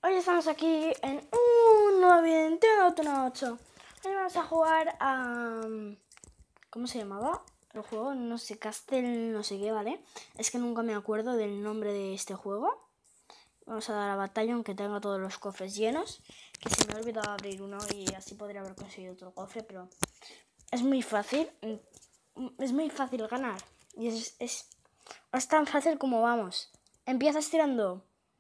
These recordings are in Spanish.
Hoy estamos aquí en un nuevo video de Nintendo 8. Hoy vamos a jugar a... ¿Cómo se llamaba el juego? No sé, Castle no sé qué, ¿vale? Es que nunca me acuerdo del nombre de este juego. Vamos a dar a batalla aunque tenga todos los cofres llenos. Que se me ha olvidado abrir uno y así podría haber conseguido otro cofre, pero... Es muy fácil. Es muy fácil ganar. Y es tan fácil como vamos. Empiezas tirando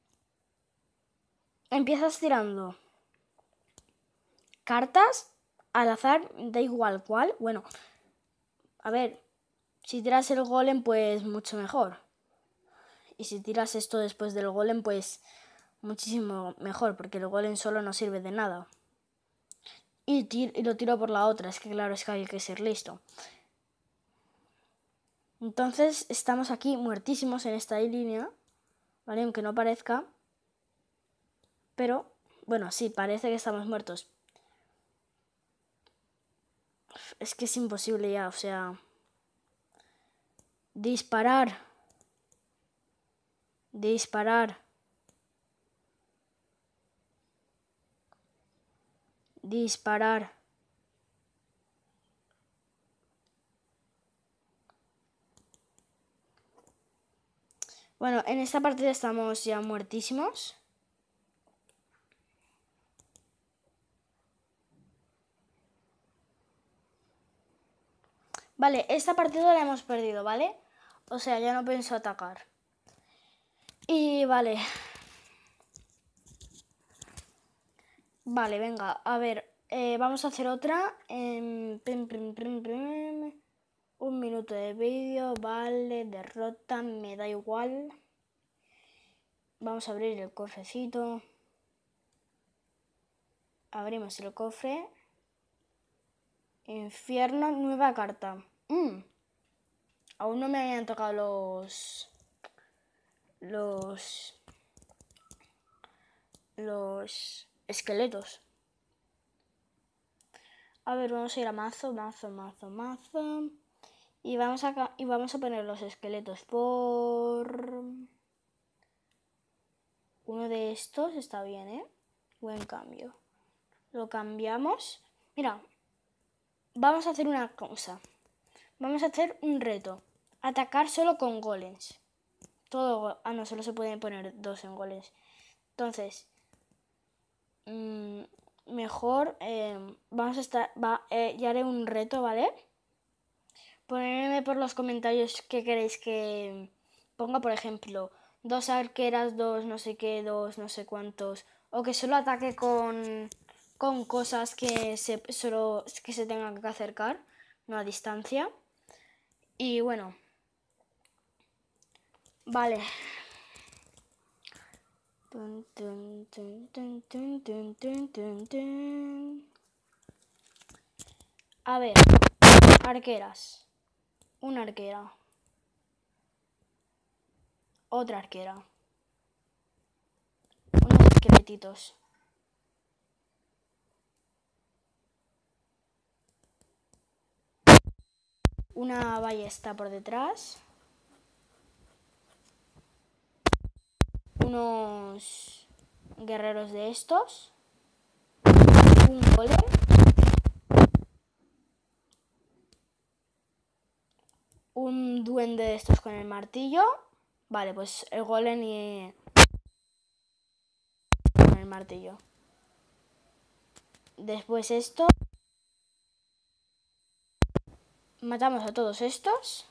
cartas al azar, da igual cuál. Bueno, a ver, si tiras el golem, pues mucho mejor. Y si tiras esto después del golem, pues muchísimo mejor, porque el golem solo no sirve de nada. Y lo tiro por la otra, es que claro, es que hay que ser listo. Entonces estamos aquí muertísimos en esta línea, ¿vale? Aunque no parezca. Pero, bueno, sí, parece que estamos muertos. Es que es imposible ya, o sea... Disparar. Bueno, en esta partida estamos ya muertísimos. Vale, esta partida la hemos perdido, ¿vale? O sea, ya no pienso atacar. Y vale. Vale, venga, a ver. Vamos a hacer otra. Un minuto de vídeo, vale. Derrota, me da igual. Vamos a abrir el cofrecito. Abrimos el cofre. Infierno, nueva carta. Aún no me habían tocado los esqueletos. A ver, vamos a ir a mazo. Y vamos a poner los esqueletos por... Uno de estos está bien, ¿eh? Buen cambio. Lo cambiamos. Mira, vamos a hacer una cosa. Vamos a hacer un reto. Atacar solo con golems. Todo... Ah, no, solo se pueden poner 2 en golems. Entonces, mejor vamos a estar... ya haré un reto, ¿vale? Ponedme por los comentarios qué queréis que ponga, por ejemplo, 2 arqueras, 2 no sé qué, 2 no sé cuántos. O que solo ataque con cosas que se tengan que acercar, no a distancia. Y bueno, vale. A ver, arqueras. Una arquera. Otra arquera. Unos esqueletitos. Una ballesta por detrás. Unos guerreros de estos. Un golem. Un duende de estos con el martillo. Vale, pues el golem y... con el martillo. Después esto. Matamos a todos estos.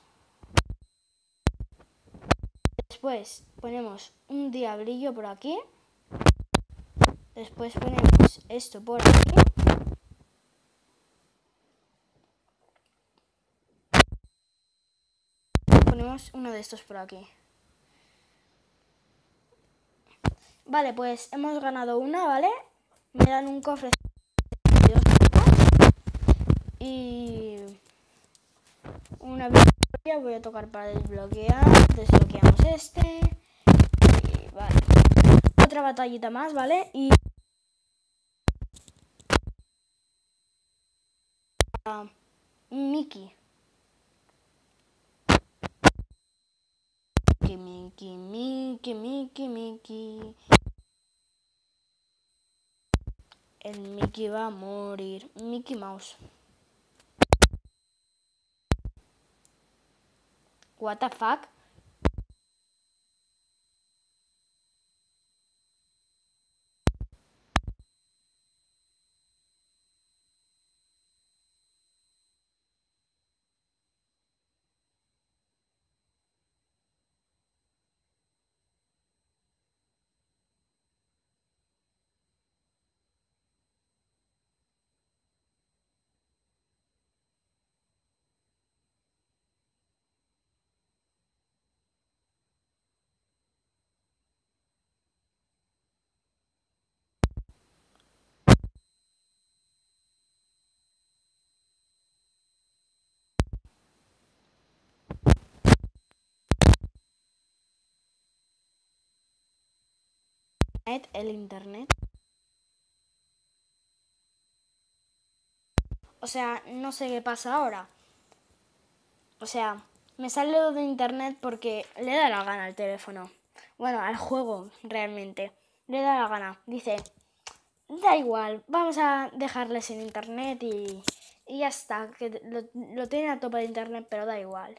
Después ponemos un diablillo por aquí. Después ponemos esto por aquí. Ponemos uno de estos por aquí. Vale, pues hemos ganado una, ¿vale? Me dan un cofre de 2 y una victoria. Voy a tocar para desbloquear. Desbloqueamos este. Y vale. Otra batallita más, ¿vale? Y... Mickey. Mickey. El Mickey va a morir. Mickey Mouse. What the fuck? El internet. O sea, no sé qué pasa ahora. O sea, me sale lo de internet porque le da la gana al teléfono. Bueno, al juego, realmente. Le da la gana. Dice, da igual, vamos a dejarle sin internet y ya está. Que lo tiene a tope de internet, pero da igual.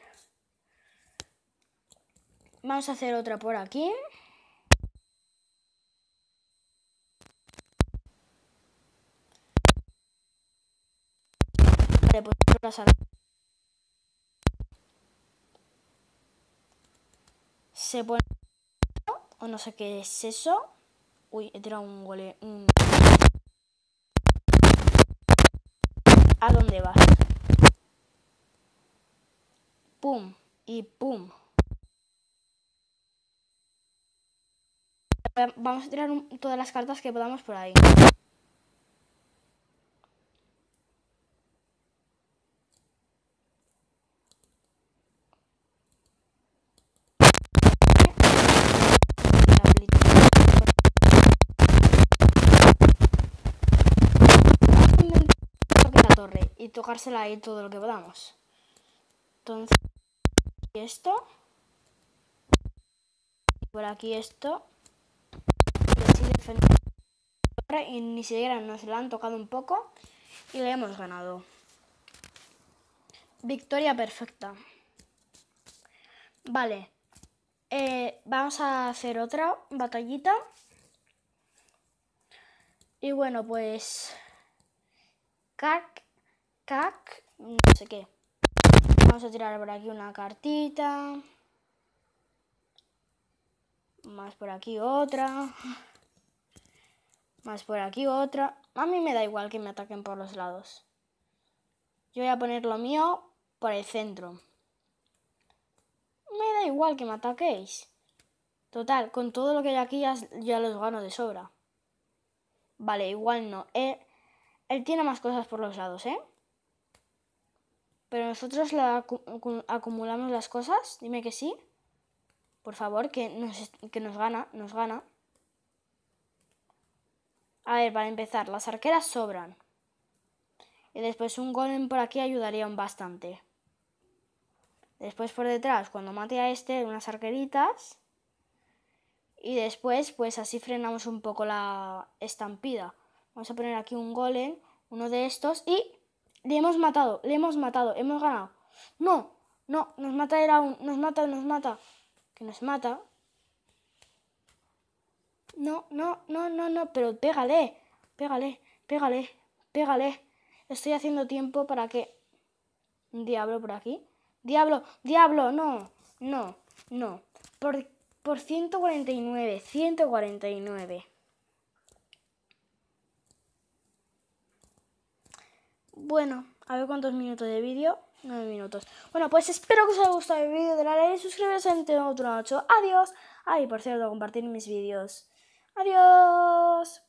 Vamos a hacer otra por aquí. Vale, pues se pone... O no sé qué es eso. Uy, he tirado un gole. ¿A dónde vas? Pum y pum. Vamos a tirar todas las cartas que podamos por ahí. Torre y tocársela ahí todo lo que podamos. Entonces, esto. Y por aquí esto. Y así defendemos la torre y ni siquiera nos la han tocado un poco. Y le hemos ganado. Victoria perfecta. Vale. Vamos a hacer otra batallita. Y bueno, pues... Cac, no sé qué. Vamos a tirar por aquí una cartita. Más por aquí otra. Más por aquí otra. A mí me da igual que me ataquen por los lados. Yo voy a poner lo mío por el centro. Me da igual que me ataquéis. Total, con todo lo que hay aquí ya los gano de sobra. Vale, igual no. Él tiene más cosas por los lados, ¿eh? Pero nosotros acumulamos las cosas. Dime que sí. Por favor, que nos gana. A ver, para empezar, las arqueras sobran. Y después un golem por aquí ayudaría bastante. Después por detrás, cuando mate a este, unas arqueritas. Y después, pues así frenamos un poco la estampida. Vamos a poner aquí un golem, uno de estos. Y le hemos matado, hemos ganado. No, nos mata él aún, nos mata. Que nos mata. No, pero pégale. Estoy haciendo tiempo para que... ¿Un diablo por aquí? ¡Diablo! No. Por 149. Bueno, a ver cuántos minutos de vídeo. 9 minutos. Bueno, pues espero que os haya gustado el vídeo. Dale a like y suscribiros en otro 8. Adiós. Ay, por cierto, compartir mis vídeos. Adiós.